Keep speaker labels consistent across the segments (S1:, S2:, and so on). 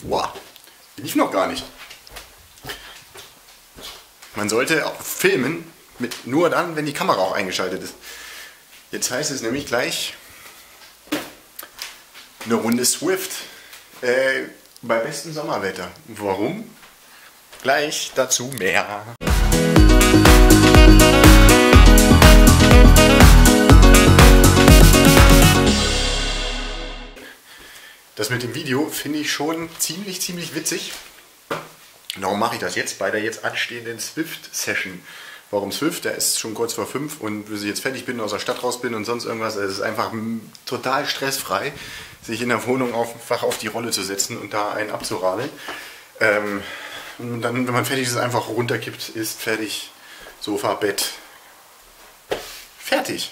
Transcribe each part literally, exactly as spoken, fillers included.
S1: Wow, die lief noch gar nicht. Man sollte auch filmen, mit nur dann, wenn die Kamera auch eingeschaltet ist. Jetzt heißt es nämlich gleich eine Runde Swift äh, bei bestem Sommerwetter. Warum? Gleich dazu mehr. Das mit dem Video finde ich schon ziemlich, ziemlich witzig. Warum mache ich das jetzt? Bei der jetzt anstehenden Swift-Session. Warum Swift? Der ist schon kurz vor fünf und bis ich jetzt fertig bin, aus der Stadt raus bin und sonst irgendwas. Es ist einfach total stressfrei, sich in der Wohnung einfach auf die Rolle zu setzen und da einen abzuradeln. Ähm, und dann, wenn man fertig ist, einfach runterkippt, ist fertig, Sofa, Bett, fertig.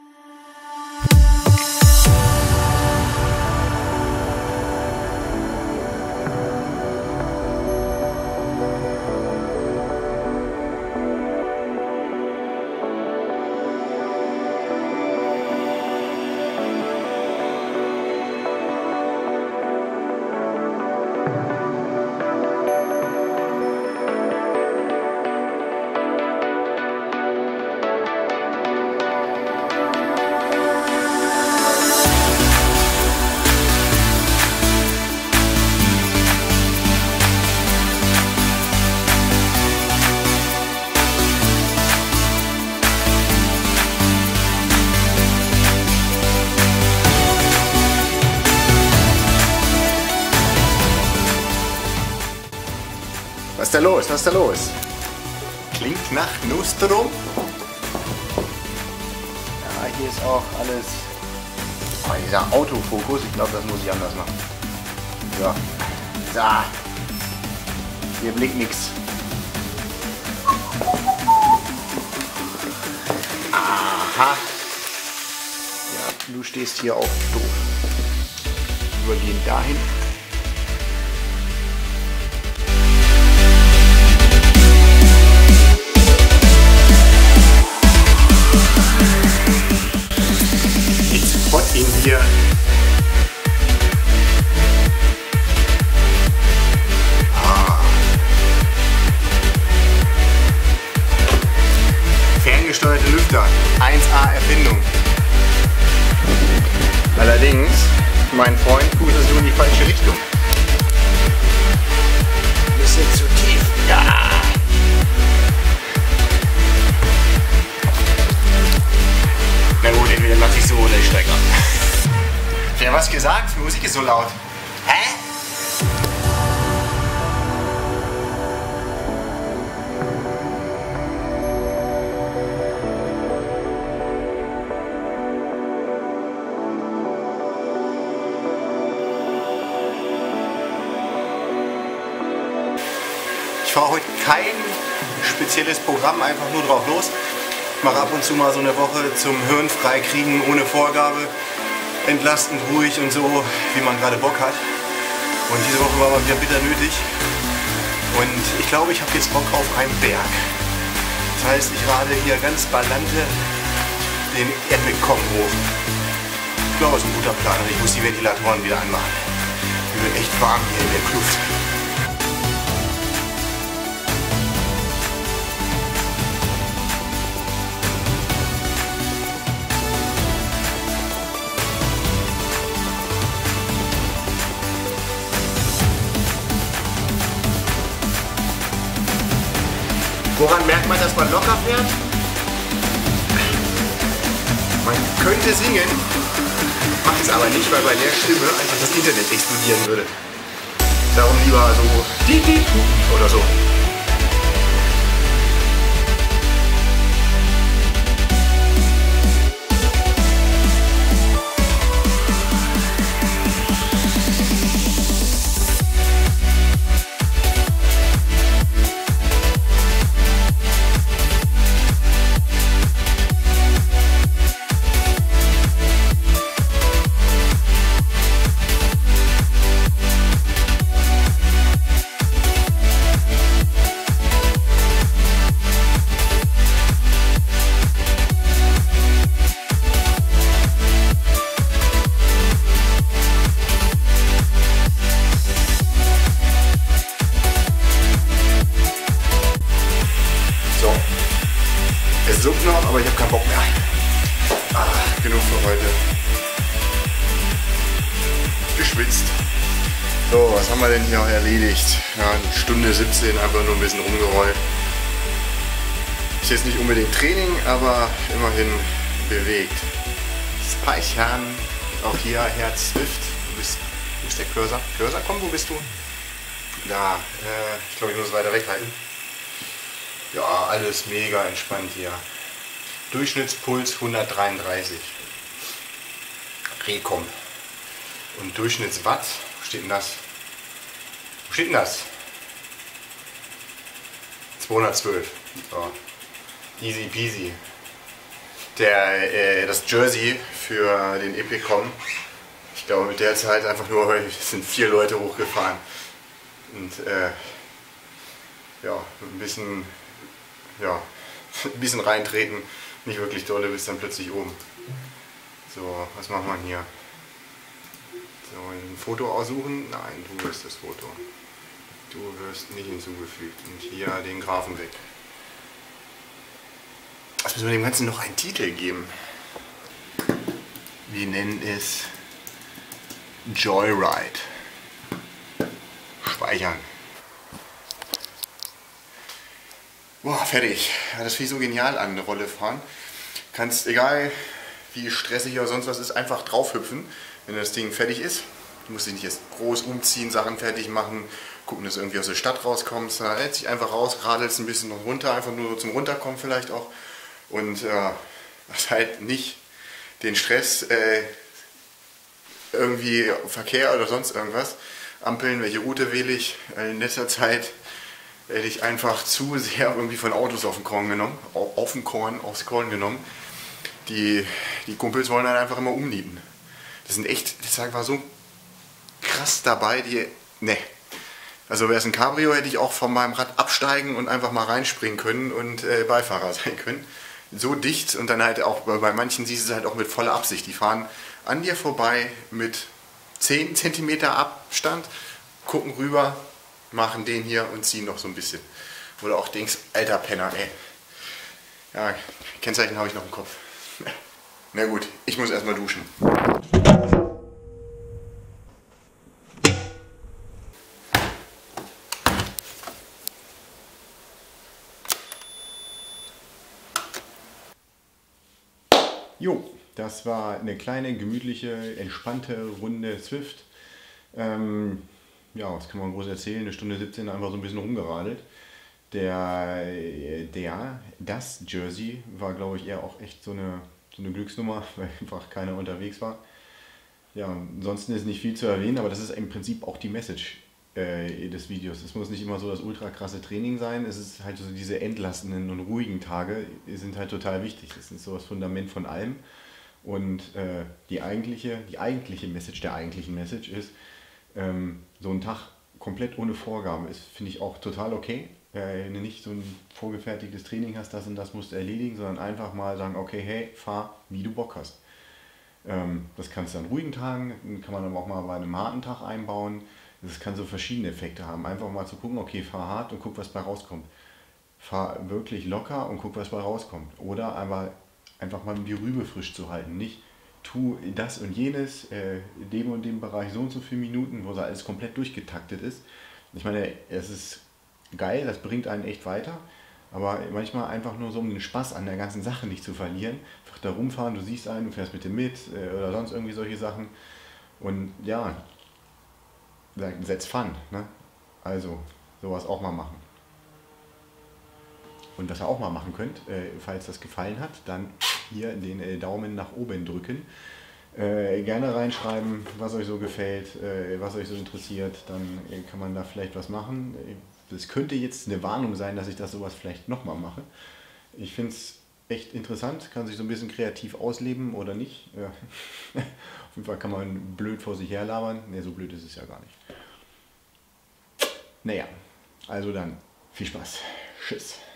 S1: Was ist da los? Was ist da los? Klingt nach Nostrum. Ja, hier ist auch alles. Oh, dieser Autofokus, ich glaube, das muss ich anders machen. Ja. Da. Hier blinkt nichts. Aha. Ja, du stehst hier auf doof. Übergehen dahin. In hier ah. Ferngesteuerte Lüfter, eins A Erfindung. Allerdings, mein Freund, pustest du in die falsche Richtung. Ein bisschen zu tief. Ja. Na gut, entweder lasse ich so oder ich steige ab. Wer was gesagt? Die Musik ist so laut. Hä? Ich fahre heute kein spezielles Programm, einfach nur drauf los. Ich mache ab und zu mal so eine Woche zum Hirn freikriegen, ohne Vorgabe, entlastend, ruhig und so, wie man gerade Bock hat. Und diese Woche war mal wieder bitter nötig. Und ich glaube, ich habe jetzt Bock auf einen Berg. Das heißt, ich radel hier ganz ballante den Erdbeck-Kong hoch. Ich glaube, das ist ein guter Plan. Ich muss die Ventilatoren wieder anmachen. Mir wird echt warm hier in der Kluft. Woran merkt man, dass man locker fährt? Man könnte singen, macht es aber nicht, weil bei der Stimme einfach das Internet explodieren würde. Darum lieber so oder so. aber ich habe keinen Bock mehr. Ah, genug für heute. Geschwitzt. So, was haben wir denn hier erledigt? Ja, eine Stunde siebzehn, einfach nur ein bisschen rumgerollt. Ist jetzt nicht unbedingt Training, aber immerhin bewegt. Speichern. Auch hier Herz Swift. Du bist, wo ist der Cursor? Cursor, komm, wo bist du? Da, äh, ich glaube, ich muss es weiter weghalten. Ja, alles mega entspannt hier. Durchschnittspuls hundertdreiunddreißig. Rekom. Und Durchschnittswatt, wo steht denn das? Wo steht denn das? zweihundertzwölf. So. Easy peasy. Der, äh, das Jersey für den Epicom, ich glaube mit der Zeit einfach nur, es sind vier Leute hochgefahren. Und äh, ja, ein bisschen, ja, ein bisschen reintreten, nicht wirklich dolle, bis dann plötzlich oben. So, was machen wir hier? So, ein Foto aussuchen? Nein, du wirst das Foto. Du wirst nicht hinzugefügt. Und hier den Graphen weg. Was müssen wir dem Ganzen noch einen Titel geben? Wir nennen es Joyride. Speichern. Boah, fertig. Das fühlt sich so genial an, eine Rolle fahren. Kannst, egal wie stressig oder sonst was ist, einfach draufhüpfen, wenn das Ding fertig ist. Du musst dich nicht erst groß umziehen, Sachen fertig machen, gucken, dass du irgendwie aus der Stadt rauskommst. Da hältst dich einfach raus, radelst ein bisschen noch runter, einfach nur so zum Runterkommen vielleicht auch. Und äh, hast halt nicht den Stress, äh, irgendwie Verkehr oder sonst irgendwas. Ampeln, welche Route wähle ich? In letzter Zeit werde ich einfach zu sehr irgendwie von Autos auf den Korn genommen, auf den Korn, aufs Korn genommen. Die, die Kumpels wollen dann einfach immer umnieten. Das sind echt, das war so krass dabei, die, ne. Also wäre es ein Cabrio, hätte ich auch von meinem Rad absteigen und einfach mal reinspringen können und äh, Beifahrer sein können. So dicht und dann halt auch, bei manchen siehst du es halt auch mit voller Absicht. Die fahren an dir vorbei mit zehn Zentimeter Abstand, gucken rüber, machen den hier und ziehen noch so ein bisschen. Wo du auch denkst, alter Penner, ey. Ja, Kennzeichen habe ich noch im Kopf. Na gut, ich muss erstmal duschen. Jo, das war eine kleine, gemütliche, entspannte Runde Zwift. Ähm, ja, was kann man groß erzählen? Eine Stunde siebzehn einfach so ein bisschen rumgeradelt. Der, der, das Jersey war, glaube ich, eher auch echt so eine, so eine Glücksnummer, weil einfach keiner unterwegs war. Ja, ansonsten ist nicht viel zu erwähnen, aber das ist im Prinzip auch die Message äh, des Videos. Es muss nicht immer so das ultra krasse Training sein, es ist halt so diese entlastenden und ruhigen Tage sind halt total wichtig. Das ist so das Fundament von allem. Und äh, die eigentliche, die eigentliche Message der eigentlichen Message ist, ähm, so ein Tag komplett ohne Vorgabe ist, finde ich auch total okay. Äh, wenn du nicht so ein vorgefertigtes Training hast, das und das musst du erledigen, sondern einfach mal sagen, okay, hey, fahr, wie du Bock hast. Ähm, das kannst du an ruhigen Tagen, kann man aber auch mal bei einem harten Tag einbauen. Das kann so verschiedene Effekte haben. Einfach mal zu gucken, okay, fahr hart und guck, was bei rauskommt. Fahr wirklich locker und guck, was bei rauskommt. Oder einfach, einfach mal die Rübe frisch zu halten. Nicht tu das und jenes, äh, in dem und dem Bereich so und so viele Minuten, wo so alles komplett durchgetaktet ist. Ich meine, es ist geil, das bringt einen echt weiter. Aber manchmal einfach nur so, um den Spaß an der ganzen Sache nicht zu verlieren. Einfach da rumfahren, du siehst einen, du fährst mit dem mit äh, oder sonst irgendwie solche Sachen. Und ja, setz Fun, ne? Also sowas auch mal machen. Und was ihr auch mal machen könnt, äh, falls das gefallen hat, dann hier den äh, Daumen nach oben drücken. Äh, gerne reinschreiben, was euch so gefällt, äh, was euch so interessiert, dann äh, kann man da vielleicht was machen. Das könnte jetzt eine Warnung sein, dass ich das sowas vielleicht nochmal mache. Ich finde es echt interessant, kann sich so ein bisschen kreativ ausleben oder nicht. Ja. Auf jeden Fall kann man blöd vor sich her labern. Ne, so blöd ist es ja gar nicht. Naja, also dann, viel Spaß. Tschüss.